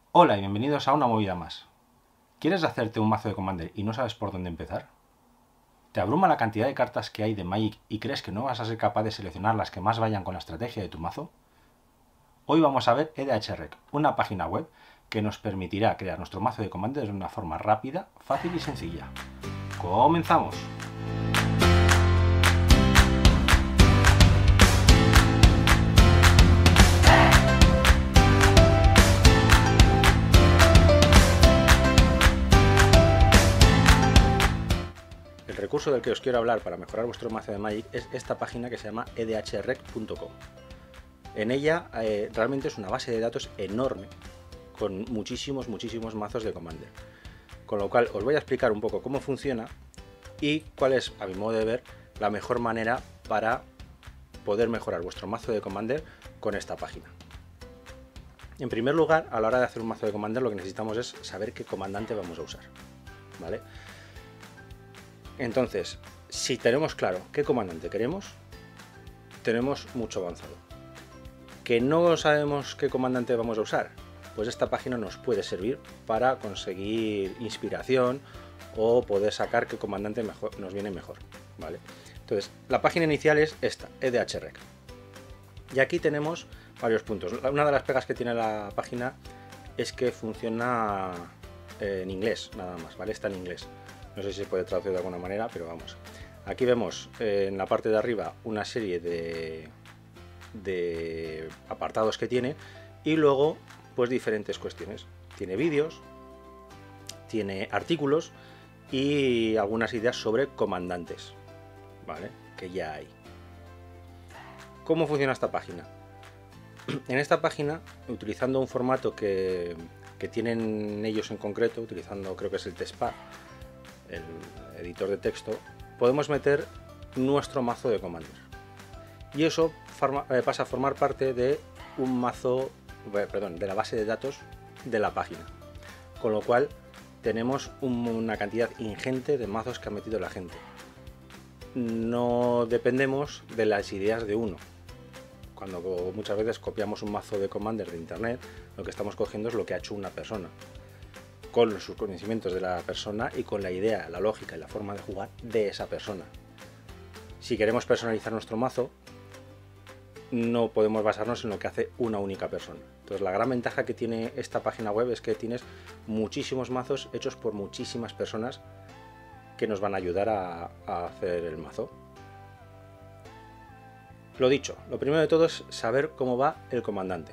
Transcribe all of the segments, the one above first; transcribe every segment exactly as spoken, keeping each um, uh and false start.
Hola y bienvenidos a una movida más. ¿Quieres hacerte un mazo de Commander y no sabes por dónde empezar? ¿Te abruma la cantidad de cartas que hay de Magic y crees que no vas a ser capaz de seleccionar las que más vayan con la estrategia de tu mazo? Hoy vamos a ver EDHREC, una página web que nos permitirá crear nuestro mazo de Commander de una forma rápida, fácil y sencilla. ¡Comenzamos! El recurso del que os quiero hablar para mejorar vuestro mazo de Magic es esta página que se llama e d h rec punto com. En ella eh, realmente es una base de datos enorme con muchísimos, muchísimos mazos de Commander. Con lo cual os voy a explicar un poco cómo funciona y cuál es, a mi modo de ver, la mejor manera para poder mejorar vuestro mazo de Commander con esta página. En primer lugar, a la hora de hacer un mazo de Commander, lo que necesitamos es saber qué comandante vamos a usar, ¿vale? Entonces, si tenemos claro qué comandante queremos, tenemos mucho avanzado. ¿Que no sabemos qué comandante vamos a usar? Pues esta página nos puede servir para conseguir inspiración o poder sacar qué comandante mejor, nos viene mejor, ¿vale? Entonces, la página inicial es esta, EDHREC. Y aquí tenemos varios puntos. Una de las pegas que tiene la página es que funciona en inglés, nada más, ¿vale? Está en inglés. No sé si se puede traducir de alguna manera, pero vamos. Aquí vemos eh, en la parte de arriba una serie de, de apartados que tiene y luego pues diferentes cuestiones. Tiene vídeos, tiene artículos y algunas ideas sobre comandantes, ¿vale? Que ya hay. ¿Cómo funciona esta página? En esta página, utilizando un formato que, que tienen ellos en concreto, utilizando creo que es el TextPad, el editor de texto, podemos meter nuestro mazo de Commander y eso forma, eh, pasa a formar parte de un mazo, eh, perdón, de la base de datos de la página, con lo cual tenemos un, una cantidad ingente de mazos que ha metido la gente. No dependemos de las ideas de uno. Cuando muchas veces copiamos un mazo de Commander de internet, lo que estamos cogiendo es lo que ha hecho una persona, con sus conocimientos de la persona y con la idea, la lógica y la forma de jugar de esa persona. Si queremos personalizar nuestro mazo, no podemos basarnos en lo que hace una única persona. Entonces, la gran ventaja que tiene esta página web es que tienes muchísimos mazos hechos por muchísimas personas que nos van a ayudar a, a hacer el mazo. Lo dicho, lo primero de todo es saber cómo va el comandante.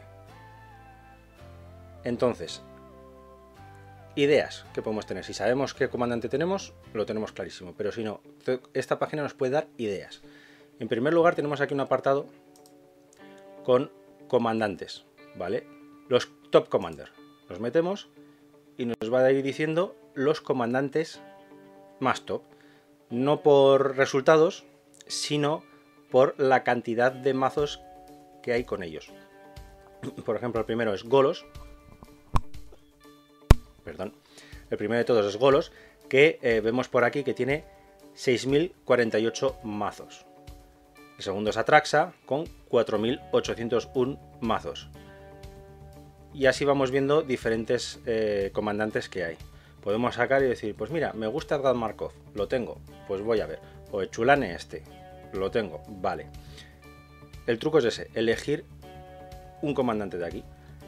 Entonces, ideas que podemos tener. Si sabemos qué comandante tenemos, lo tenemos clarísimo, pero si no, esta página nos puede dar ideas. En primer lugar, tenemos aquí un apartado con comandantes, ¿vale? Los top commander. Los metemos y nos va a ir diciendo los comandantes más top. No por resultados, sino por la cantidad de mazos que hay con ellos. Por ejemplo, el primero es Golos. Perdón. El primero de todos es Golos, que eh, vemos por aquí que tiene seis mil cuarenta y ocho mazos. El segundo es Atraxa, con cuatro mil ochocientos uno mazos. Y así vamos viendo diferentes eh, comandantes que hay. Podemos sacar y decir, pues mira, me gusta Edgar Markov, lo tengo, pues voy a ver. O el Chulane este, lo tengo, vale. El truco es ese, elegir un comandante de aquí.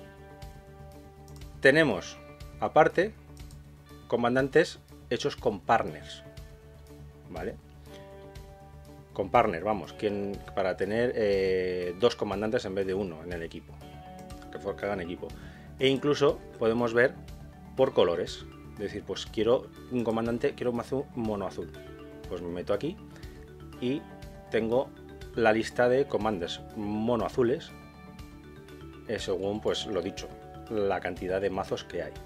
Tenemos aparte comandantes hechos con partners, ¿vale? Con partner, vamos, quien, para tener eh, dos comandantes en vez de uno en el equipo, que, que hagan equipo. E incluso podemos ver por colores, es decir, pues quiero un comandante, quiero un mazo mono azul, pues me meto aquí y tengo la lista de comandantes mono azules eh, según pues lo dicho, la cantidad de mazos que hay.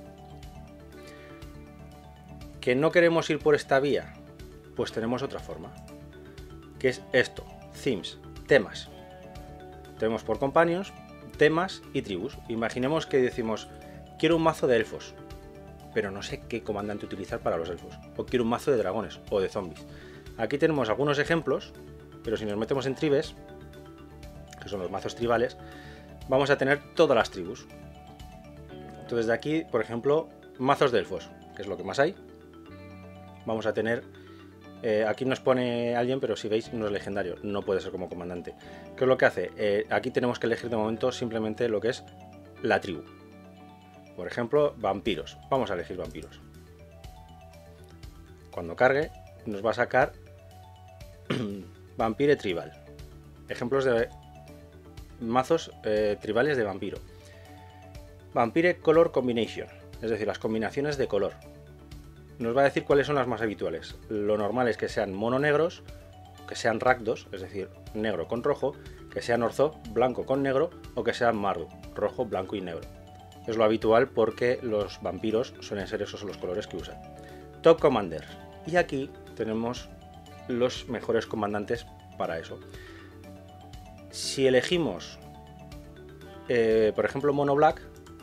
¿Que no queremos ir por esta vía? Pues tenemos otra forma, que es esto, themes, temas. Tenemos por companions, temas y tribus. Imaginemos que decimos, quiero un mazo de elfos, pero no sé qué comandante utilizar para los elfos. O quiero un mazo de dragones o de zombies. Aquí tenemos algunos ejemplos, pero si nos metemos en tribes, que son los mazos tribales, vamos a tener todas las tribus. Entonces de aquí, por ejemplo, mazos de elfos, que es lo que más hay. Vamos a tener, eh, aquí nos pone alguien, pero si veis no es legendario, no puede ser como comandante. ¿Qué es lo que hace? Eh, aquí tenemos que elegir de momento simplemente lo que es la tribu. Por ejemplo, vampiros. Vamos a elegir vampiros. Cuando cargue nos va a sacar Vampire Tribal. Ejemplos de mazos eh, tribales de vampiro. Vampire Color Combination, es decir, las combinaciones de color. Nos va a decir cuáles son las más habituales. Lo normal es que sean mono negros, que sean ragdos, es decir, negro con rojo, que sean orzo, blanco con negro, o que sean mardu, rojo, blanco y negro. Es lo habitual porque los vampiros suelen ser esos los colores que usan. Top Commanders. Y aquí tenemos los mejores comandantes para eso. Si elegimos, eh, por ejemplo, mono black,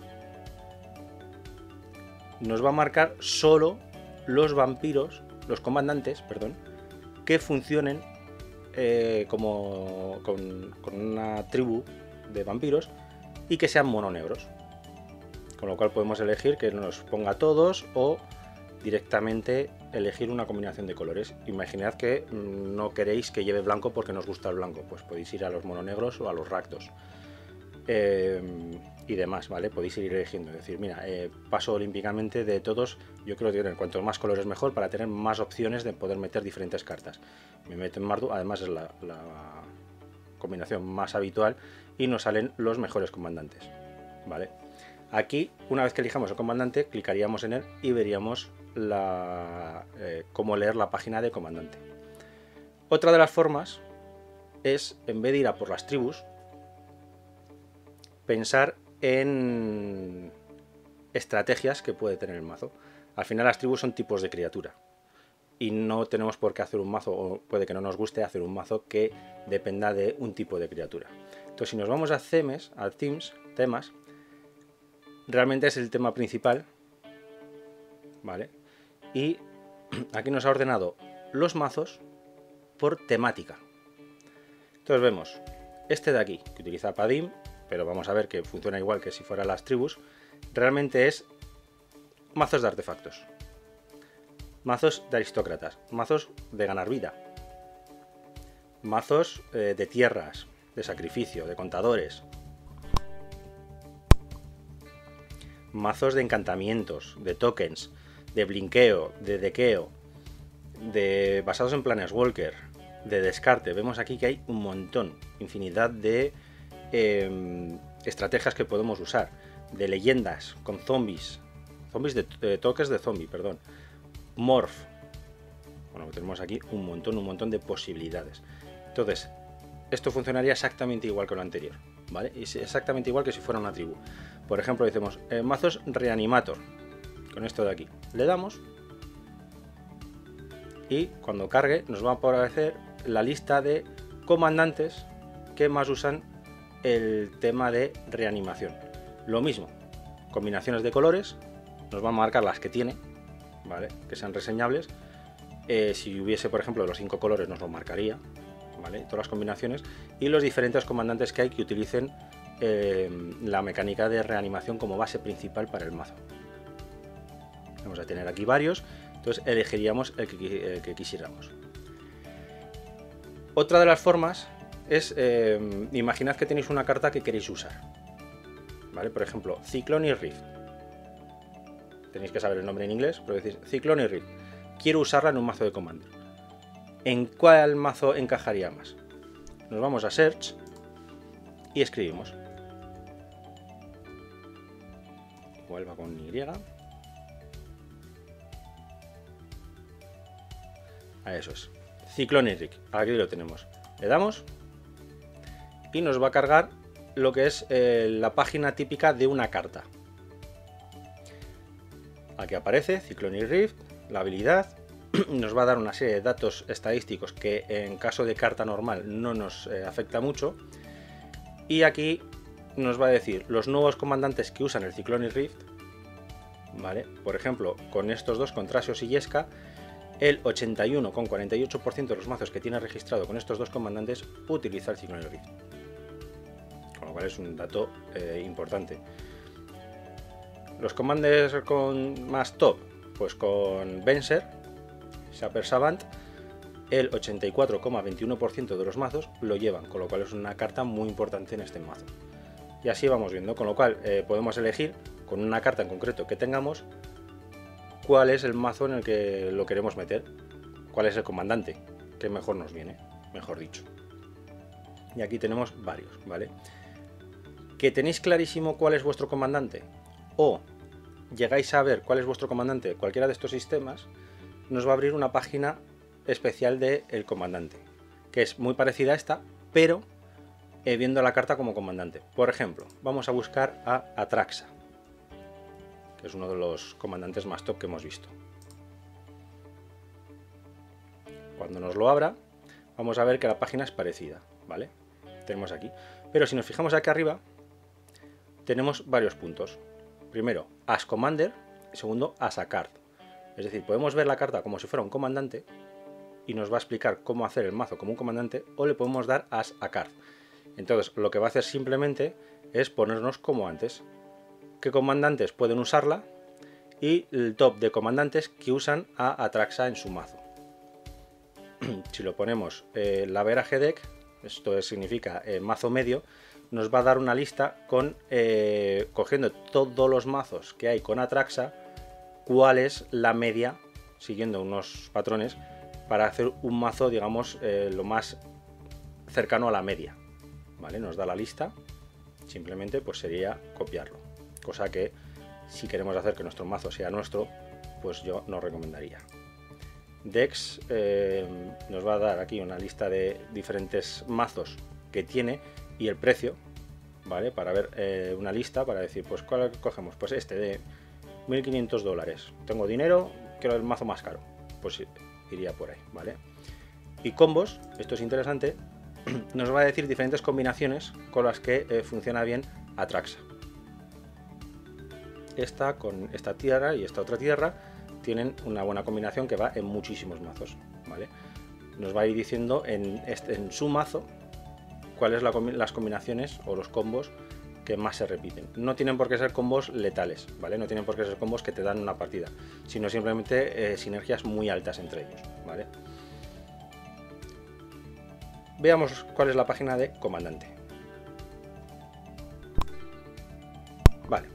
nos va a marcar solo los vampiros, los comandantes, perdón, que funcionen eh, como con, con una tribu de vampiros y que sean mono negros. Con lo cual podemos elegir que nos ponga todos o directamente elegir una combinación de colores. Imaginad que no queréis que lleve blanco porque nos gusta el blanco, pues podéis ir a los mononegros o a los ragdos eh, y demás, ¿vale? Podéis ir eligiendo, es decir, mira, eh, paso olímpicamente de todos, yo creo que tener cuanto más colores mejor para tener más opciones de poder meter diferentes cartas. Me meto en Mardu, además es la, la combinación más habitual y nos salen los mejores comandantes, ¿vale? Aquí, una vez que elijamos el comandante, clicaríamos en él y veríamos la, eh, cómo leer la página de comandante. Otra de las formas es, en vez de ir a por las tribus, pensar en estrategias que puede tener el mazo. Al final las tribus son tipos de criatura y no tenemos por qué hacer un mazo, o puede que no nos guste hacer un mazo que dependa de un tipo de criatura. Entonces, si nos vamos a themes, a themes, temas, realmente es el tema principal, ¿vale? Y aquí nos ha ordenado los mazos por temática. Entonces vemos este de aquí, que utiliza Padim, pero vamos a ver que funciona igual que si fueran las tribus. Realmente es mazos de artefactos, mazos de aristócratas, mazos de ganar vida, mazos eh, de tierras, de sacrificio, de contadores, mazos de encantamientos, de tokens, de blinqueo, de dequeo, de basados en Planeswalker, de descarte. Vemos aquí que hay un montón, infinidad de eh, estrategias que podemos usar, de leyendas con zombies, zombies de, de toques de zombie, perdón, morph. Bueno, tenemos aquí un montón, un montón de posibilidades. Entonces, esto funcionaría exactamente igual que lo anterior, ¿vale? Es exactamente igual que si fuera una tribu. Por ejemplo, decimos eh, mazos Reanimator, con esto de aquí. Le damos y cuando cargue nos va a aparecer la lista de comandantes que más usan el tema de reanimación. Lo mismo, combinaciones de colores, nos va a marcar las que tiene, ¿vale? Que sean reseñables. Eh, si hubiese, por ejemplo, los cinco colores nos lo marcaría, ¿vale? Todas las combinaciones y los diferentes comandantes que hay que utilicen eh, la mecánica de reanimación como base principal para el mazo. Vamos a tener aquí varios, entonces elegiríamos el que, el que quisiéramos. Otra de las formas es, eh, imaginad que tenéis una carta que queréis usar, ¿vale? Por ejemplo, Cyclonic Rift. Tenéis que saber el nombre en inglés, pero decís Cyclonic Rift. Quiero usarla en un mazo de Commander. ¿En cuál mazo encajaría más? Nos vamos a Search y escribimos. Igual va con Y. A eso es. Cyclonic Rift. Aquí lo tenemos. Le damos y nos va a cargar lo que es eh, la página típica de una carta. Aquí aparece Cyclonic Rift, la habilidad. Nos va a dar una serie de datos estadísticos que en caso de carta normal no nos eh, afecta mucho. Y aquí nos va a decir los nuevos comandantes que usan el Cyclonic Rift, ¿vale? Por ejemplo, con estos dos, con Thrasios y Jeska, el ochenta y uno coma cuarenta y ocho por ciento de los mazos que tiene registrado con estos dos comandantes utiliza el Cyclonic Rift. Con lo cual es un dato eh, importante. Los commanders con más top, pues con Venser, Shaper Savant, el ochenta y cuatro coma veintiuno por ciento de los mazos lo llevan, con lo cual es una carta muy importante en este mazo. Y así vamos viendo, con lo cual eh, podemos elegir con una carta en concreto que tengamos cuál es el mazo en el que lo queremos meter, cuál es el comandante que mejor nos viene, mejor dicho. Y aquí tenemos varios, ¿vale? ¿Que tenéis clarísimo cuál es vuestro comandante? O llegáis a ver cuál es vuestro comandante de cualquiera de estos sistemas, nos va a abrir una página especial del comandante, que es muy parecida a esta, pero eh, viendo la carta como comandante. Por ejemplo, vamos a buscar a Atraxa, que es uno de los comandantes más top que hemos visto. Cuando nos lo abra, vamos a ver que la página es parecida, ¿vale? Tenemos aquí. Pero si nos fijamos aquí arriba, tenemos varios puntos. Primero, As Commander, y segundo, As a Card. Es decir, podemos ver la carta como si fuera un comandante y nos va a explicar cómo hacer el mazo como un comandante, o le podemos dar As a Card. Entonces, lo que va a hacer simplemente es ponernos como antes. ¿Qué comandantes pueden usarla? Y el top de comandantes que usan a Atraxa en su mazo. Si lo ponemos eh, la Average Deck, esto significa eh, mazo medio, nos va a dar una lista con eh, cogiendo todos los mazos que hay con Atraxa, cuál es la media, siguiendo unos patrones, para hacer un mazo, digamos, eh, lo más cercano a la media. ¿Vale? Nos da la lista, simplemente pues sería copiarlo. Cosa que si queremos hacer que nuestro mazo sea nuestro, pues yo no recomendaría. Dex eh, nos va a dar aquí una lista de diferentes mazos que tiene y el precio, ¿vale? Para ver eh, una lista, para decir, pues ¿cuál cogemos? Pues este de mil quinientos dólares. Tengo dinero, quiero el mazo más caro. Pues iría por ahí, ¿vale? Y combos, esto es interesante, nos va a decir diferentes combinaciones con las que eh, funciona bien Atraxa. Esta con esta tierra y esta otra tierra tienen una buena combinación que va en muchísimos mazos, ¿vale? Nos va a ir diciendo en, este, en su mazo cuáles son las combinaciones o los combos que más se repiten. No tienen por qué ser combos letales, ¿vale? No tienen por qué ser combos que te dan una partida, sino simplemente eh, sinergias muy altas entre ellos, ¿vale? Veamos cuál es la página de comandante. Vale.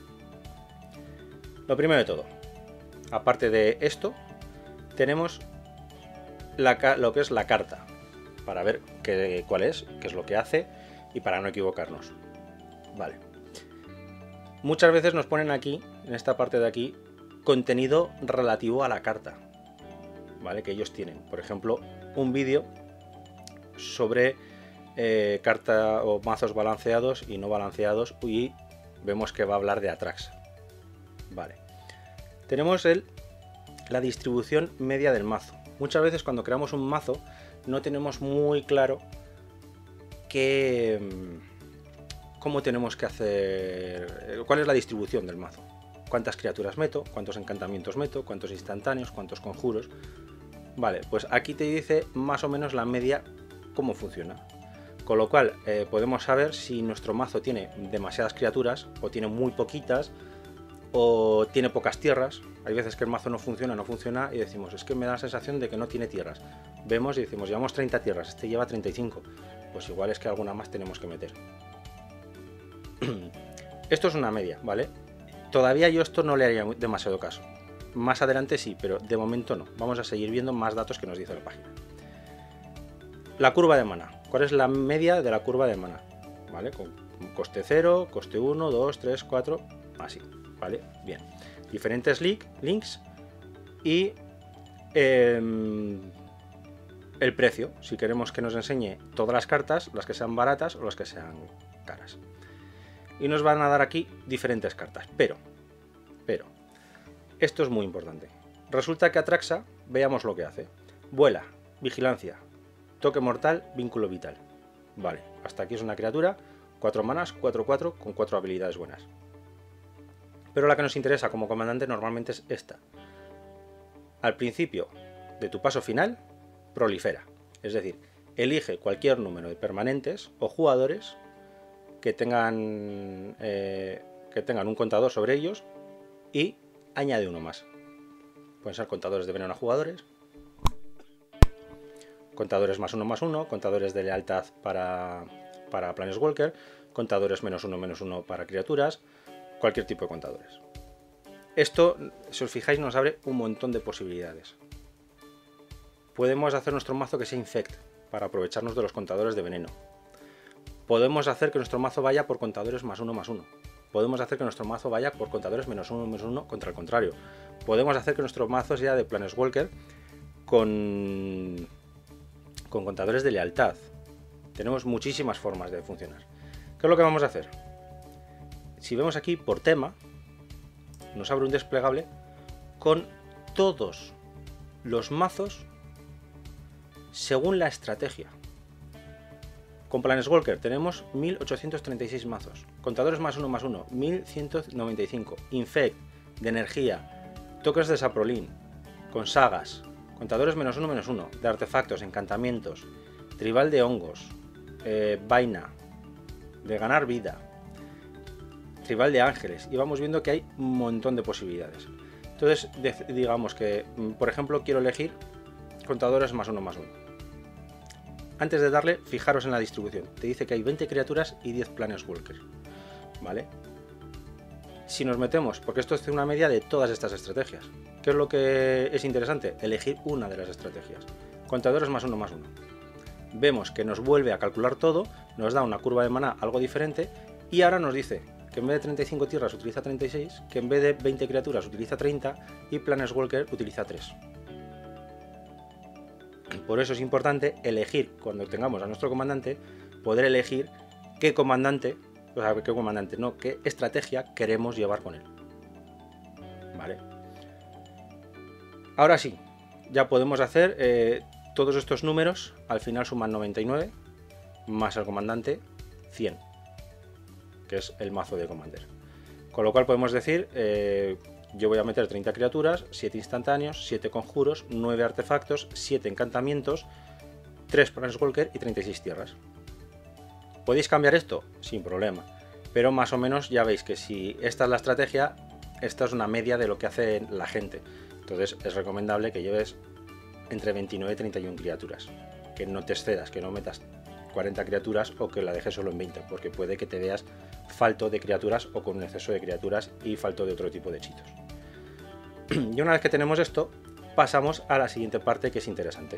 Lo primero de todo, aparte de esto, tenemos la, lo que es la carta, para ver qué, cuál es, qué es lo que hace y para no equivocarnos. Vale. Muchas veces nos ponen aquí, en esta parte de aquí, contenido relativo a la carta, ¿vale? Que ellos tienen. Por ejemplo, un vídeo sobre eh, carta o mazos balanceados y no balanceados, y vemos que va a hablar de Atraxa. Vale. Tenemos el, la distribución media del mazo. Muchas veces cuando creamos un mazo no tenemos muy claro qué, cómo tenemos que hacer, cuál es la distribución del mazo. Cuántas criaturas meto, cuántos encantamientos meto, cuántos instantáneos, cuántos conjuros. Vale, pues aquí te dice más o menos la media cómo funciona. Con lo cual eh, podemos saber si nuestro mazo tiene demasiadas criaturas o tiene muy poquitas o tiene pocas tierras. Hay veces que el mazo no funciona, no funciona y decimos, es que me da la sensación de que no tiene tierras. Vemos y decimos, llevamos treinta tierras, este lleva treinta y cinco. Pues igual es que alguna más tenemos que meter. Esto es una media, ¿vale? Todavía yo esto no le haría demasiado caso. Más adelante sí, pero de momento no. Vamos a seguir viendo más datos que nos dice la página. La curva de mana. ¿Cuál es la media de la curva de mana? ¿Vale? Con coste cero, coste uno, dos, tres, cuatro, así. ¿Vale? Bien. Diferentes link, links y eh, el precio. Si queremos que nos enseñe todas las cartas, las que sean baratas o las que sean caras. Y nos van a dar aquí diferentes cartas. Pero, pero, esto es muy importante. Resulta que Atraxa, veamos lo que hace. Vuela, vigilancia, toque mortal, vínculo vital. Vale, hasta aquí es una criatura, cuatro manas, cuatro cuatro, con cuatro habilidades buenas. Pero la que nos interesa como comandante normalmente es esta. Al principio de tu paso final, prolifera. Es decir, elige cualquier número de permanentes o jugadores que tengan, eh, que tengan un contador sobre ellos y añade uno más. Pueden ser contadores de veneno a jugadores, contadores más uno más uno, contadores de lealtad para, para Planeswalker, contadores menos uno menos uno para criaturas, cualquier tipo de contadores. Esto, si os fijáis, nos abre un montón de posibilidades. Podemos hacer nuestro mazo que sea infect para aprovecharnos de los contadores de veneno. Podemos hacer que nuestro mazo vaya por contadores más uno más uno. Podemos hacer que nuestro mazo vaya por contadores menos uno menos uno contra el contrario. Podemos hacer que nuestro mazo sea de Planeswalker con, con contadores de lealtad. Tenemos muchísimas formas de funcionar. ¿Qué es lo que vamos a hacer? Si vemos aquí por tema, nos abre un desplegable con todos los mazos según la estrategia. Con Planeswalker tenemos mil ochocientos treinta y seis mazos, contadores más uno más uno, mil ciento noventa y cinco, Infect, de energía, tokens de Saprolin, con sagas, contadores menos uno menos uno, de artefactos, encantamientos, tribal de hongos, eh, vaina, de ganar vida, tribal de ángeles, y vamos viendo que hay un montón de posibilidades. Entonces, digamos que, por ejemplo, quiero elegir contadores más uno más uno. Antes de darle, fijaros en la distribución. Te dice que hay veinte criaturas y diez Planeswalkers, ¿vale? Si nos metemos, porque esto es una media de todas estas estrategias, ¿qué es lo que es interesante? Elegir una de las estrategias. Contadores más uno más uno. Vemos que nos vuelve a calcular todo, nos da una curva de maná algo diferente y ahora nos dice que en vez de treinta y cinco tierras utiliza treinta y seis, que en vez de veinte criaturas utiliza treinta y Planeswalker utiliza tres. Por eso es importante elegir, cuando tengamos a nuestro comandante, poder elegir qué comandante, o sea, qué comandante, no, qué estrategia queremos llevar con él. ¿Vale? Ahora sí, ya podemos hacer eh, todos estos números, al final suman noventa y nueve, más el comandante, cien, que es el mazo de Commander. Con lo cual podemos decir, eh, yo voy a meter treinta criaturas, siete instantáneos, siete conjuros, nueve artefactos, siete encantamientos, tres Planeswalker y treinta y seis tierras. ¿Podéis cambiar esto? Sin problema. Pero más o menos ya veis que si esta es la estrategia, esta es una media de lo que hace la gente. Entonces es recomendable que lleves entre veintinueve y treinta y una criaturas. Que no te excedas, que no metas cuarenta criaturas o que la dejes solo en veinte, porque puede que te veas falto de criaturas o con un exceso de criaturas y falto de otro tipo de hechizos. Y una vez que tenemos esto, pasamos a la siguiente parte que es interesante.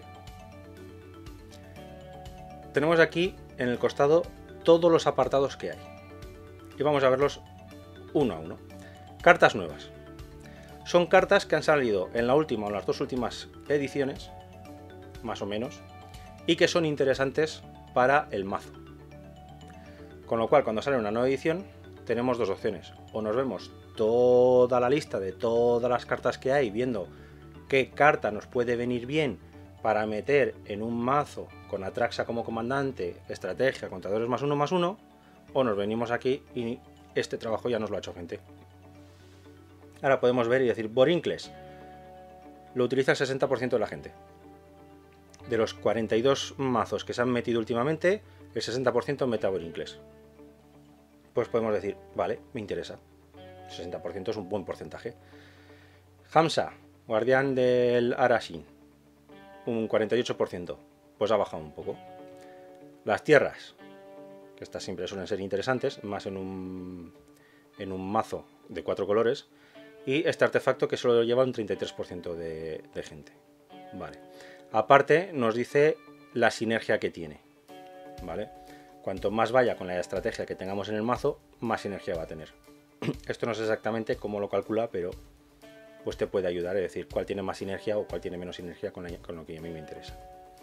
Tenemos aquí en el costado todos los apartados que hay y vamos a verlos uno a uno. Cartas nuevas. Son cartas que han salido en la última o en las dos últimas ediciones, más o menos, y que son interesantes para el mazo. Con lo cual, cuando sale una nueva edición, tenemos dos opciones. O nos vemos toda la lista de todas las cartas que hay, viendo qué carta nos puede venir bien para meter en un mazo con Atraxa como comandante, estrategia, contadores más uno más uno, o nos venimos aquí y este trabajo ya nos lo ha hecho gente. Ahora podemos ver y decir, Vorinclex lo utiliza el sesenta por ciento de la gente. De los cuarenta y dos mazos que se han metido últimamente, el sesenta por ciento mete a Vorinclex. Pues podemos decir, vale, me interesa. El sesenta por ciento es un buen porcentaje. Hamsa, guardián del Arashin, un cuarenta y ocho por ciento. Pues ha bajado un poco. Las tierras, que estas siempre suelen ser interesantes, más en un, en un mazo de cuatro colores. Y este artefacto que solo lleva un treinta y tres por ciento de, de gente. Vale. Aparte nos dice la sinergia que tiene. ¿Vale? Cuanto más vaya con la estrategia que tengamos en el mazo, más sinergia va a tener. Esto no sé exactamente cómo lo calcula, pero pues te puede ayudar a decir cuál tiene más sinergia o cuál tiene menos sinergia con, la, con lo que a mí me interesa.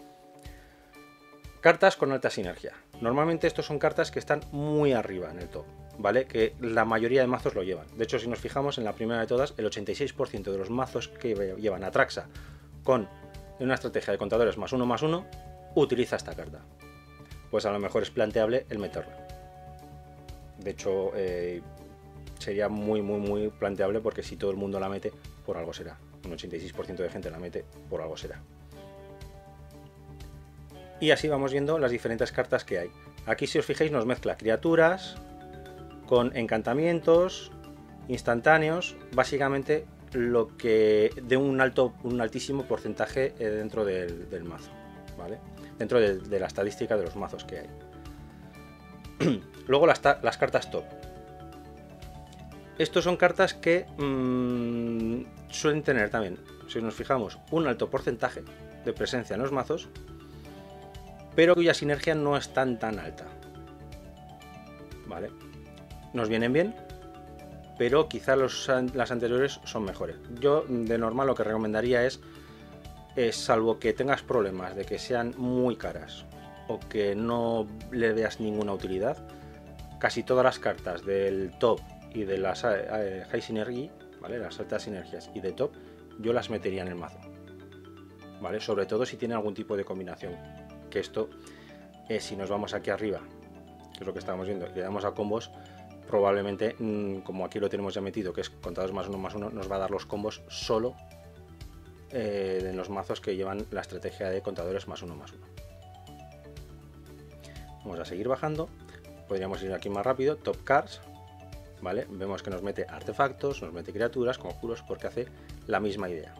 Cartas con alta sinergia. Normalmente estos son cartas que están muy arriba en el top, ¿vale? Que la mayoría de mazos lo llevan. De hecho, si nos fijamos en la primera de todas, el ochenta y seis por ciento de los mazos que llevan Atraxa con una estrategia de contadores más uno más uno, utiliza esta carta. Pues a lo mejor es planteable el meterla. De hecho, eh, sería muy, muy, muy planteable porque si todo el mundo la mete, por algo será. Un ochenta y seis por ciento de gente la mete, por algo será. Y así vamos viendo las diferentes cartas que hay. Aquí, si os fijáis, nos mezcla criaturas con encantamientos, Instantáneos, básicamente lo que de un alto, un altísimo porcentaje dentro del, del mazo, ¿vale? Dentro de, de la estadística de los mazos que hay. Luego las, las cartas top. Estos son cartas que mmm, suelen tener también, si nos fijamos, un alto porcentaje de presencia en los mazos, pero cuya sinergia no es tan tan alta, ¿vale? Nos vienen bien, pero quizá los, las anteriores son mejores. Yo de normal lo que recomendaría es, es, salvo que tengas problemas de que sean muy caras o que no le veas ninguna utilidad, casi todas las cartas del top y de las eh, high synergy, ¿vale? Las altas sinergias y de top, yo las metería en el mazo, ¿vale? Sobre todo si tiene algún tipo de combinación, que esto, eh, si nos vamos aquí arriba, que es lo que estamos viendo, y le damos a combos, probablemente, mmm, como aquí lo tenemos ya metido, que es contadores más uno más uno, nos va a dar los combos solo eh, en los mazos que llevan la estrategia de contadores más uno más uno. Vamos a seguir bajando, podríamos ir aquí más rápido, top cards, ¿vale? Vemos que nos mete artefactos, nos mete criaturas, conjuros, porque hace la misma idea.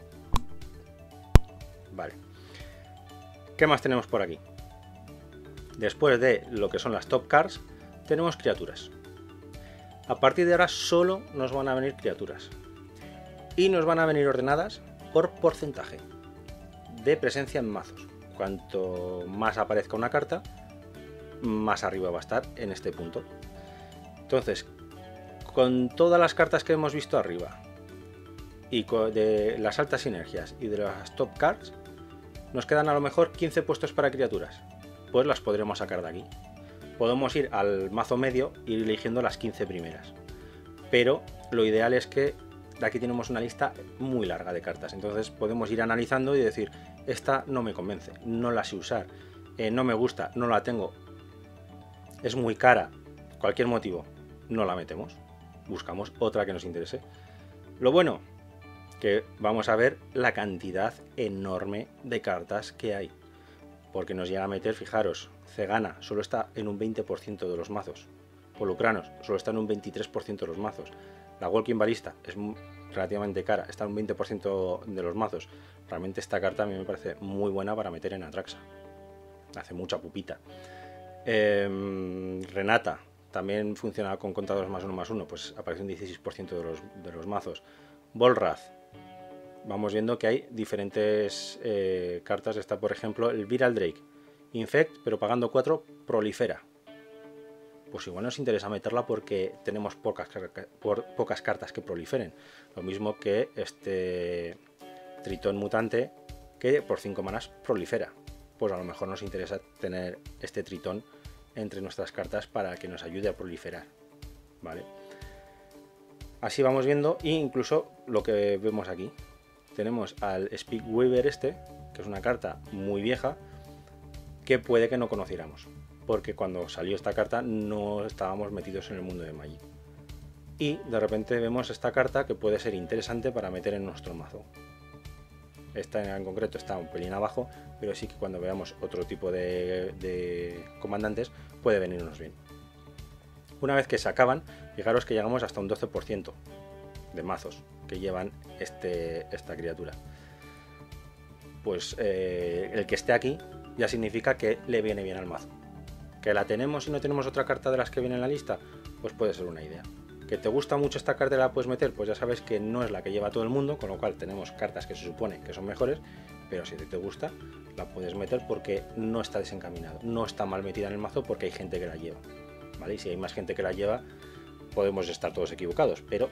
Vale. ¿Qué más tenemos por aquí? Después de lo que son las top cards, tenemos criaturas. A partir de ahora solo nos van a venir criaturas. Y nos van a venir ordenadas por porcentaje de presencia en mazos. Cuanto más aparezca una carta, más arriba va a estar en este punto. Entonces, con todas las cartas que hemos visto arriba y de las altas sinergias y de las top cards, nos quedan a lo mejor quince puestos para criaturas. Pues las podremos sacar de aquí. Podemos ir al mazo medio e ir eligiendo las quince primeras. Pero lo ideal es que de aquí tenemos una lista muy larga de cartas. Entonces podemos ir analizando y decir, esta no me convence, no la sé usar, eh, no me gusta, no la tengo, es muy cara, cualquier motivo, no la metemos. Buscamos otra que nos interese. Lo bueno, que vamos a ver la cantidad enorme de cartas que hay. Porque nos llega a meter, fijaros, Cegana solo está en un veinte por ciento de los mazos. Polucranos solo está en un veintitrés por ciento de los mazos. La Walking Ballista es relativamente cara, está en un veinte por ciento de los mazos. Realmente esta carta a mí me parece muy buena para meter en Atraxa. Hace mucha pupita. Eh, Renata también funciona con contadores más uno más uno, pues aparece un dieciséis por ciento de los, de los mazos. Volrath, vamos viendo que hay diferentes eh, cartas. Está, por ejemplo, el Viral Drake. Infect, pero pagando cuatro, prolifera. Pues igual nos interesa meterla porque tenemos pocas, por, pocas cartas que proliferen. Lo mismo que este Tritón Mutante, que por cinco manas prolifera. Pues a lo mejor nos interesa tener este Tritón entre nuestras cartas para que nos ayude a proliferar, ¿vale? Así vamos viendo, e incluso lo que vemos aquí. Tenemos al Speakweaver este, que es una carta muy vieja, que puede que no conociéramos, porque cuando salió esta carta no estábamos metidos en el mundo de Magic. Y de repente vemos esta carta que puede ser interesante para meter en nuestro mazo. Esta en concreto está un pelín abajo, pero sí que cuando veamos otro tipo de, de comandantes puede venirnos bien. Una vez que se acaban, fijaros que llegamos hasta un doce por ciento de mazos que llevan este, esta criatura. Pues eh, el que esté aquí ya significa que le viene bien al mazo. Que la tenemos y no tenemos otra carta de las que viene en la lista, pues puede ser una idea. Que te gusta mucho esta carta y la puedes meter, pues ya sabes que no es la que lleva todo el mundo, con lo cual tenemos cartas que se supone que son mejores, pero si te gusta la puedes meter porque no está desencaminado, no está mal metida en el mazo porque hay gente que la lleva, ¿vale? Y si hay más gente que la lleva, podemos estar todos equivocados, pero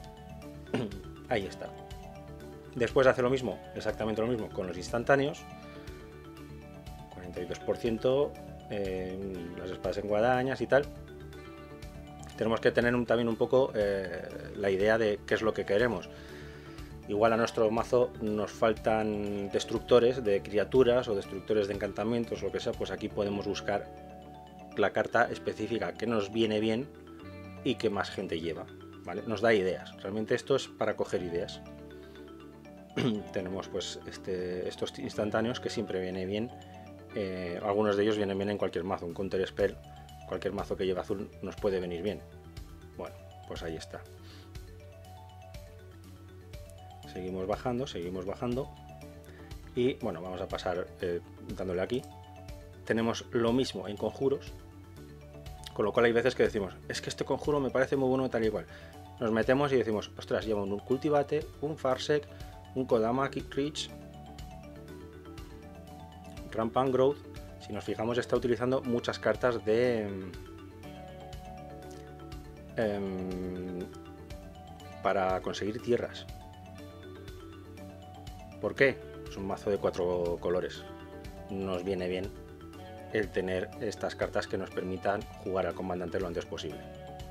ahí está. Después hace lo mismo, exactamente lo mismo con los instantáneos, cuarenta y dos por ciento, eh, las espadas en guadañas y tal. Tenemos que tener un, también un poco eh, la idea de qué es lo que queremos. Igual a nuestro mazo nos faltan destructores de criaturas o destructores de encantamientos o lo que sea, pues aquí podemos buscar la carta específica que nos viene bien y que más gente lleva, ¿vale? Nos da ideas. Realmente esto es para coger ideas. Tenemos pues este, estos instantáneos que siempre viene bien. Eh, algunos de ellos vienen bien en cualquier mazo. Un counter spell, cualquier mazo que lleve azul nos puede venir bien. Bueno, pues ahí está. seguimos bajando, seguimos bajando. Y bueno, vamos a pasar eh, dándole aquí. Tenemos lo mismo en conjuros, con lo cual hay veces que decimos, es que este conjuro me parece muy bueno tal y cual. Nos metemos y decimos, ostras, lleva un Cultivate, un Farsec, un Kodama Reach, Rampant Growth. Si nos fijamos, está utilizando muchas cartas de eh, para conseguir tierras. ¿Por qué? Es un mazo de cuatro colores. Nos viene bien el tener estas cartas que nos permitan jugar al comandante lo antes posible.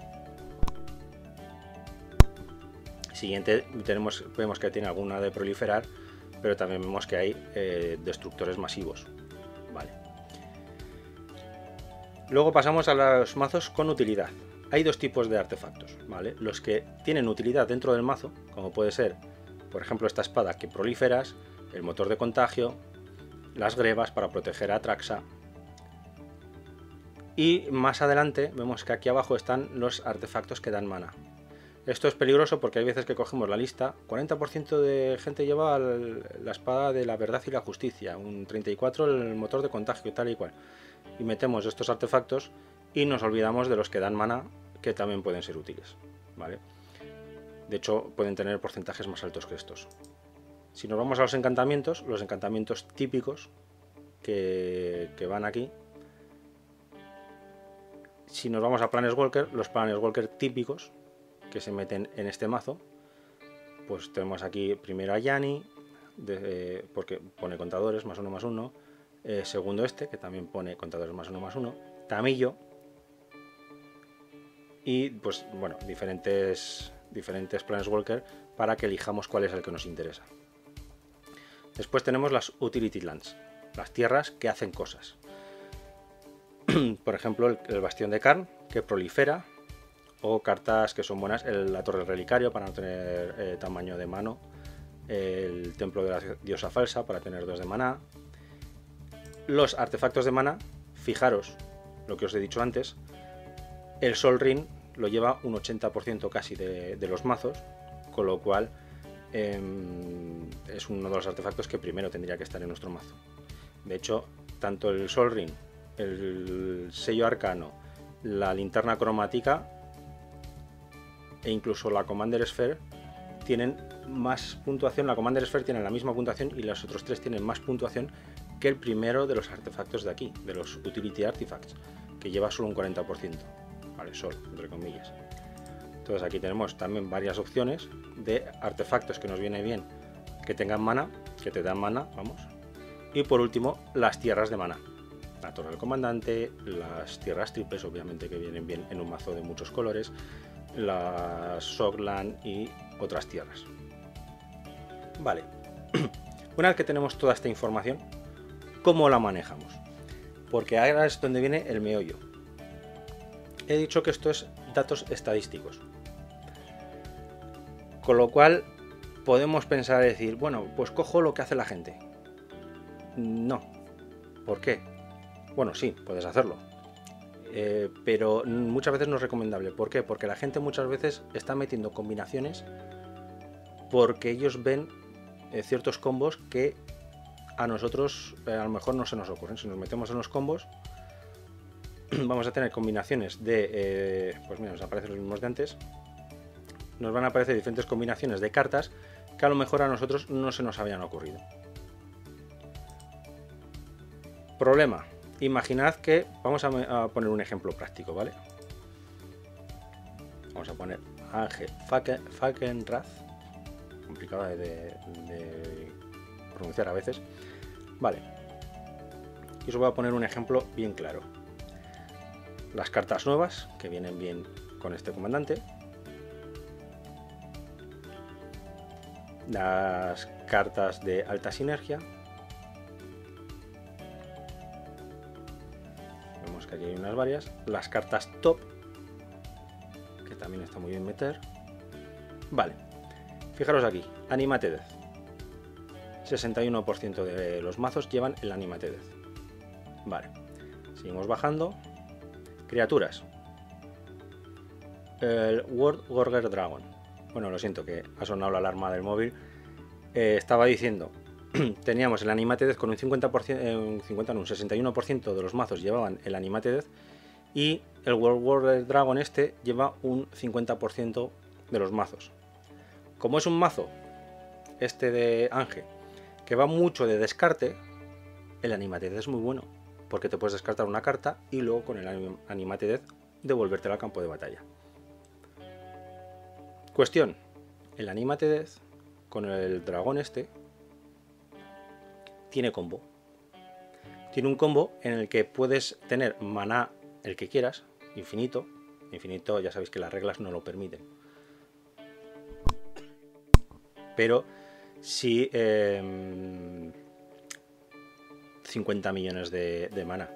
Siguiente, tenemos, vemos que tiene alguna de proliferar, pero también vemos que hay eh, destructores masivos. Vale. Luego pasamos a los mazos con utilidad. Hay dos tipos de artefactos, ¿vale? Los que tienen utilidad dentro del mazo, como puede ser, por ejemplo, esta espada que proliferas, el motor de contagio, las grebas para proteger a Traxa. Y más adelante vemos que aquí abajo están los artefactos que dan mana. Esto es peligroso porque hay veces que cogemos la lista, cuarenta por ciento de gente lleva la espada de la verdad y la justicia, un treinta y cuatro por ciento el motor de contagio, tal y cual. Y metemos estos artefactos y nos olvidamos de los que dan mana, que también pueden ser útiles, ¿vale? De hecho, pueden tener porcentajes más altos que estos. Si nos vamos a los encantamientos, los encantamientos típicos que, que van aquí. Si nos vamos a Planeswalker, los Planeswalker típicos que se meten en este mazo, pues tenemos aquí primero a Yanni, de, eh, porque pone contadores más uno más uno, eh, segundo este, que también pone contadores más uno más uno, Tamillo, y pues bueno, diferentes, diferentes Planeswalker para que elijamos cuál es el que nos interesa. Después tenemos las Utility Lands, las tierras que hacen cosas. Por ejemplo, el, el Bastión de Karn, que prolifera, o cartas que son buenas, el, la Torre del Relicario para no tener eh, tamaño de mano, el Templo de la Diosa Falsa para tener dos de maná. Los artefactos de maná, fijaros lo que os he dicho antes, el Sol Ring lo lleva un ochenta por ciento casi de, de los mazos, con lo cual eh, es uno de los artefactos que primero tendría que estar en nuestro mazo. De hecho, tanto el Sol Ring, el sello arcano, la linterna cromática e incluso la Commander Sphere tienen más puntuación. La Commander Sphere tiene la misma puntuación y los otros tres tienen más puntuación que el primero de los artefactos de aquí, de los Utility Artifacts, que lleva solo un cuarenta por ciento. Vale, solo, entre comillas. Entonces aquí tenemos también varias opciones de artefactos que nos viene bien que tengan mana, que te dan mana, vamos. Y por último, las tierras de mana. La Torre del Comandante, las tierras triples, obviamente que vienen bien en un mazo de muchos colores, las Sogland y otras tierras. Vale, una vez que tenemos toda esta información, ¿cómo la manejamos? Porque ahora es donde viene el meollo. He dicho que esto es datos estadísticos, con lo cual podemos pensar y decir, bueno, pues cojo lo que hace la gente. No. ¿Por qué? Bueno, sí, puedes hacerlo, eh, pero muchas veces no es recomendable. ¿Por qué? Porque la gente muchas veces está metiendo combinaciones porque ellos ven eh, ciertos combos que a nosotros eh, a lo mejor no se nos ocurren. Si nos metemos en los combos vamos a tener combinaciones de, eh, pues mira, nos aparecen los mismos de antes, nos van a aparecer diferentes combinaciones de cartas que a lo mejor a nosotros no se nos habían ocurrido. Problema. Imaginad que, vamos a, a poner un ejemplo práctico, ¿vale? Vamos a poner Ángel Falkenrath, complicado de, de pronunciar a veces, vale. Y os voy a poner un ejemplo bien claro. Las cartas nuevas, que vienen bien con este comandante. Las cartas de alta sinergia. Vemos que aquí hay unas varias. Las cartas top, que también está muy bien meter. Vale, fijaros aquí, Animated Death. sesenta y uno por ciento de los mazos llevan el Animated Death. Vale, seguimos bajando. Criaturas. El World Gorger Dragon. Bueno, lo siento que ha sonado la alarma del móvil eh, estaba diciendo, teníamos el Animate Death con un cincuenta por ciento, eh, un cincuenta, no, un sesenta y uno por ciento de los mazos llevaban el Animate Death, y el World War Dragon este lleva un cincuenta por ciento de los mazos. Como es un mazo, este de Ange, que va mucho de descarte, el Animate Death es muy bueno, porque te puedes descartar una carta y luego con el Animate Death devolvértela al campo de batalla. Cuestión, el Animate Death con el dragón este tiene combo. Tiene un combo en el que puedes tener maná el que quieras, infinito. Infinito, ya sabéis que las reglas no lo permiten. Pero sí eh, cincuenta millones de, de maná.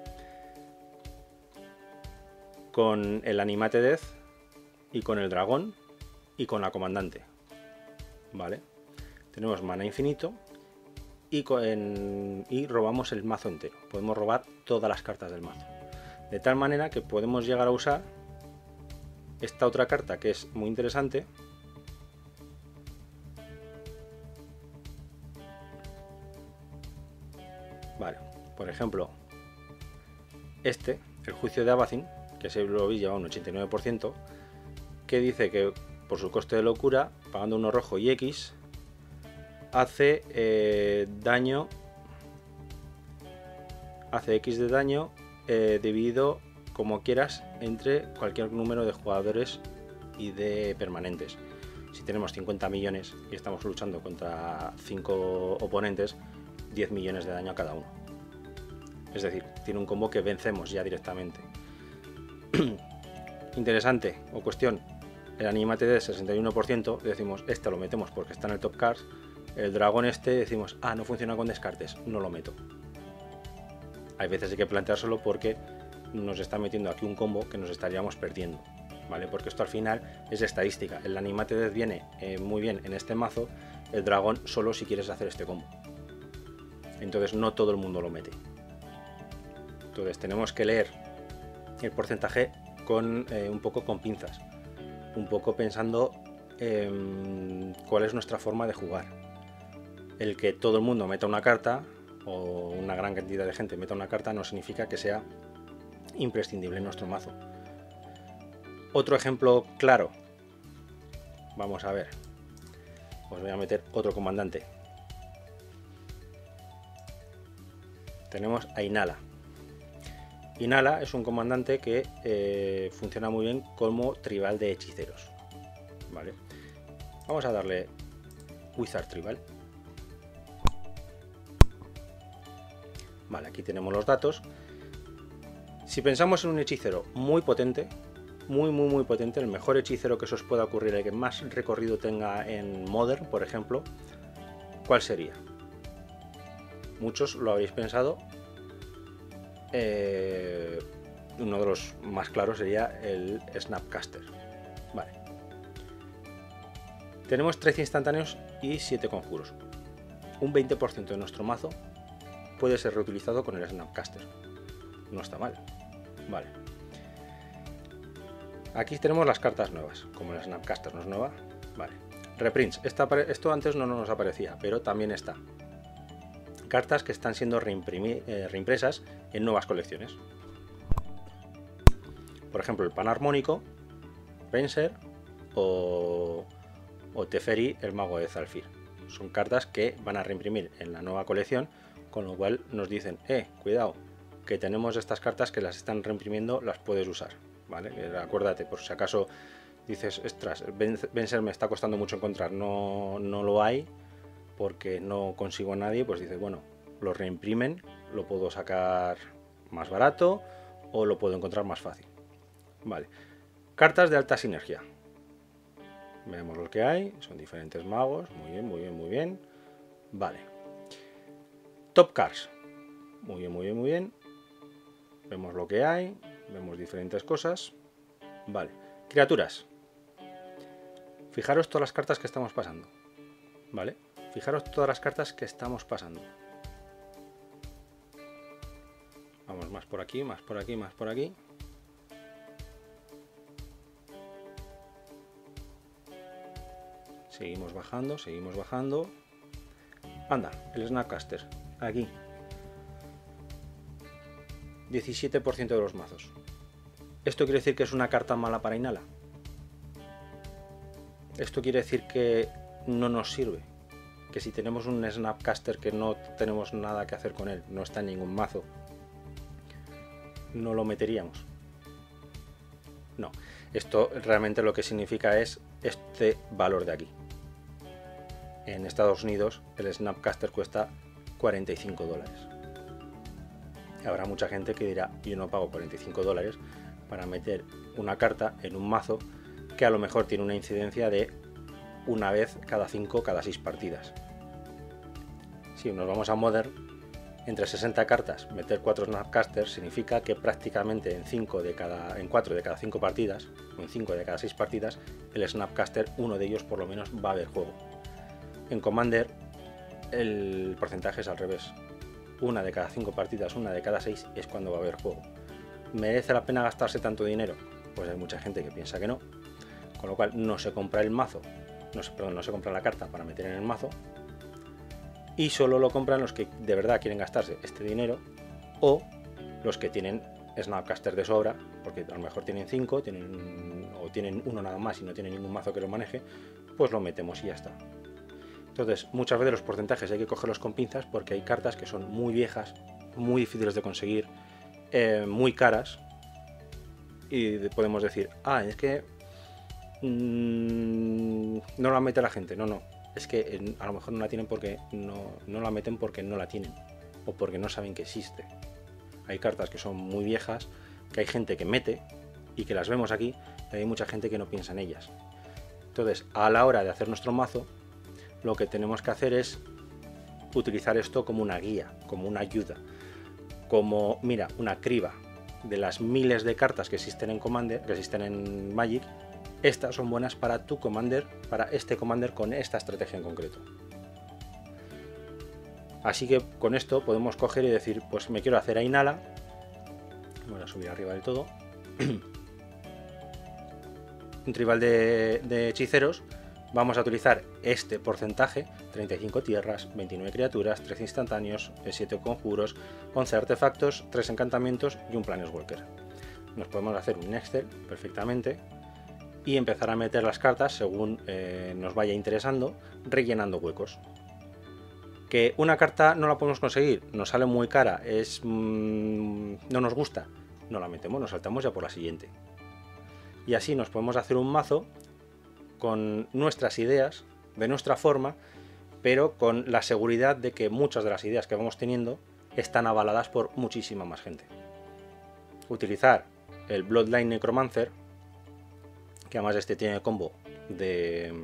Con el Animate Death y con el dragón y con la comandante. Vale. Tenemos maná infinito. Y, con, y robamos el mazo entero. Podemos robar todas las cartas del mazo. De tal manera que podemos llegar a usar esta otra carta que es muy interesante. Vale, por ejemplo, este, el juicio de Abacin, que se lo veis lleva un ochenta y nueve por ciento, que dice que por su coste de locura, pagando uno rojo y X, hace eh, daño, hace X de daño eh, dividido como quieras entre cualquier número de jugadores y de permanentes. Si tenemos cincuenta millones y estamos luchando contra cinco oponentes, diez millones de daño a cada uno. Es decir, tiene un combo que vencemos ya directamente. Interesante o cuestión, el Animate de sesenta y uno por ciento, decimos, este lo metemos porque está en el top cards. El dragón este decimos, ah, no funciona con descartes, no lo meto. Hay veces hay que planteárselo porque nos está metiendo aquí un combo que nos estaríamos perdiendo, ¿vale? Porque esto al final es estadística. El Animate Death viene eh, muy bien en este mazo, el dragón solo si quieres hacer este combo. Entonces no todo el mundo lo mete. Entonces tenemos que leer el porcentaje con eh, un poco con pinzas, un poco pensando eh, cuál es nuestra forma de jugar. El que todo el mundo meta una carta o una gran cantidad de gente meta una carta no significa que sea imprescindible en nuestro mazo. Otro ejemplo claro, vamos a ver, os voy a meter otro comandante. Tenemos a Inala. Inala es un comandante que eh, funciona muy bien como tribal de hechiceros, ¿vale? Vamos a darle Wizard Tribal. Vale, aquí tenemos los datos. Si pensamos en un hechicero muy potente, muy muy muy potente, el mejor hechicero que se os pueda ocurrir, el que más recorrido tenga en Modern, por ejemplo, ¿cuál sería? Muchos lo habéis pensado. Eh, uno de los más claros sería el Snapcaster. Vale. Tenemos trece instantáneos y siete conjuros. Un veinte por ciento de nuestro mazo puede ser reutilizado con el Snapcaster. No está mal. Vale. Aquí tenemos las cartas nuevas. Como el Snapcaster no es nueva. Vale. Reprints. Esta, esto antes no nos aparecía, pero también está. Cartas que están siendo eh, reimpresas en nuevas colecciones. Por ejemplo, el Panarmónico, Venser o, o Teferi, el Mago de Zalfir. Son cartas que van a reimprimir en la nueva colección, con lo cual nos dicen, eh, cuidado, que tenemos estas cartas que las están reimprimiendo, las puedes usar, ¿vale? Acuérdate, por si acaso dices, ostras, Venser me está costando mucho encontrar, no, no lo hay, porque no consigo a nadie, pues dices, bueno, lo reimprimen, lo puedo sacar más barato o lo puedo encontrar más fácil. Vale. Cartas de alta sinergia. Veamos lo que hay, son diferentes magos, muy bien, muy bien, muy bien. Vale. Top Cards. Muy bien, muy bien, muy bien. Vemos lo que hay, vemos diferentes cosas. Vale. Criaturas. Fijaros todas las cartas que estamos pasando. Vale. Fijaros todas las cartas que estamos pasando. Vamos más por aquí, más por aquí, más por aquí. Seguimos bajando, seguimos bajando. Anda, el Snapcaster, aquí. diecisiete por ciento de los mazos. ¿Esto quiere decir que es una carta mala para Inala? ¿Esto quiere decir que no nos sirve? Que si tenemos un Snapcaster que no tenemos nada que hacer con él, no está en ningún mazo, no lo meteríamos. No, esto realmente lo que significa es este valor de aquí. En Estados Unidos el Snapcaster cuesta cuarenta y cinco dólares. Habrá mucha gente que dirá, yo no pago cuarenta y cinco dólares para meter una carta en un mazo que a lo mejor tiene una incidencia de una vez cada cinco, cada seis partidas. Si nos vamos a Modern, entre sesenta cartas, meter cuatro Snapcasters significa que prácticamente en, cinco de cada, en cuatro de cada cinco partidas, o en cinco de cada seis partidas, el Snapcaster, uno de ellos por lo menos, va a haber juego. En Commander, el porcentaje es al revés. Una de cada cinco partidas, una de cada seis es cuando va a haber juego. ¿Merece la pena gastarse tanto dinero? Pues hay mucha gente que piensa que no, con lo cual no se compra el mazo, no se, perdón, no se compra la carta para meter en el mazo, y solo lo compran los que de verdad quieren gastarse este dinero, o los que tienen Snapcaster de sobra, porque a lo mejor tienen cinco, tienen, o tienen uno nada más y no tienen ningún mazo que lo maneje, pues lo metemos y ya está. Entonces, muchas veces los porcentajes hay que cogerlos con pinzas porque hay cartas que son muy viejas, muy difíciles de conseguir, eh, muy caras, y podemos decir, ah, es que mmm, no la mete la gente. No, no, es que eh, a lo mejor no la tienen porque no, no la meten porque no la tienen, o porque no saben que existe. Hay cartas que son muy viejas, que hay gente que mete, y que las vemos aquí, y hay mucha gente que no piensa en ellas. Entonces, a la hora de hacer nuestro mazo, lo que tenemos que hacer es utilizar esto como una guía, como una ayuda, como, mira, una criba de las miles de cartas que existen en Commander, que existen en Magic. Estas son buenas para tu Commander, para este Commander con esta estrategia en concreto. Así que con esto podemos coger y decir, pues me quiero hacer a Inala. Voy a subir arriba del todo. Un tribal de, de hechiceros. Vamos a utilizar este porcentaje, treinta y cinco tierras, veintinueve criaturas, trece instantáneos, siete conjuros, once artefactos, tres encantamientos y un Planeswalker. Nos podemos hacer un Excel perfectamente y empezar a meter las cartas según eh, nos vaya interesando, rellenando huecos. Que una carta no la podemos conseguir, nos sale muy cara, es mmm, no nos gusta, no la metemos, nos saltamos ya por la siguiente. Y así nos podemos hacer un mazo con nuestras ideas, de nuestra forma, pero con la seguridad de que muchas de las ideas que vamos teniendo están avaladas por muchísima más gente. Utilizar el Bloodline Necromancer, que además este tiene combo de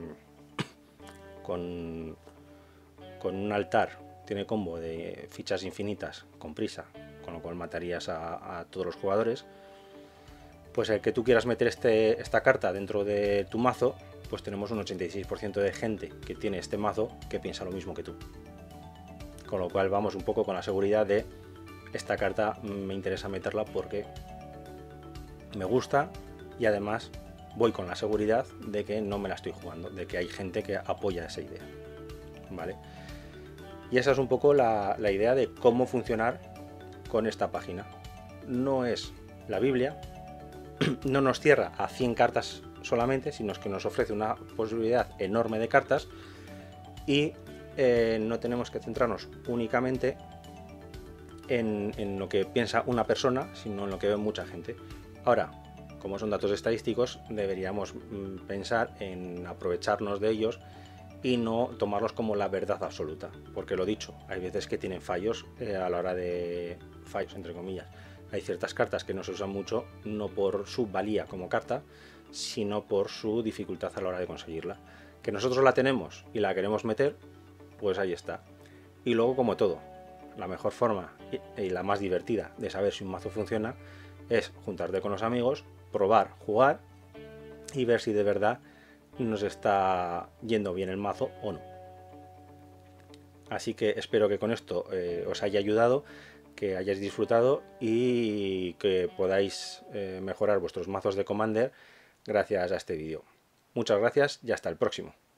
con, con un altar, tiene combo de fichas infinitas con prisa, con lo cual matarías a, a todos los jugadores. Pues el que tú quieras meter este, esta carta dentro de tu mazo, pues tenemos un ochenta y seis por ciento de gente que tiene este mazo que piensa lo mismo que tú. Con lo cual vamos un poco con la seguridad de esta carta me interesa meterla porque me gusta y además voy con la seguridad de que no me la estoy jugando, de que hay gente que apoya esa idea. ¿Vale? Y esa es un poco la, la idea de cómo funcionar con esta página. No es la Biblia, no nos cierra a cien cartas solamente, sino que nos ofrece una posibilidad enorme de cartas y eh, no tenemos que centrarnos únicamente en, en lo que piensa una persona, sino en lo que ve mucha gente. Ahora, como son datos estadísticos, deberíamos mm, pensar en aprovecharnos de ellos y no tomarlos como la verdad absoluta, porque lo dicho, hay veces que tienen fallos eh, a la hora de fallos entre comillas. Hay ciertas cartas que no se usan mucho, no por su valía como carta, sino por su dificultad a la hora de conseguirla. Que nosotros la tenemos y la queremos meter, pues ahí está. Y luego, como todo, la mejor forma y la más divertida de saber si un mazo funciona es juntarte con los amigos, probar, jugar y ver si de verdad nos está yendo bien el mazo o no. Así que espero que con esto eh, os haya ayudado, que hayáis disfrutado y que podáis eh, mejorar vuestros mazos de Commander gracias a este vídeo. Muchas gracias y hasta el próximo.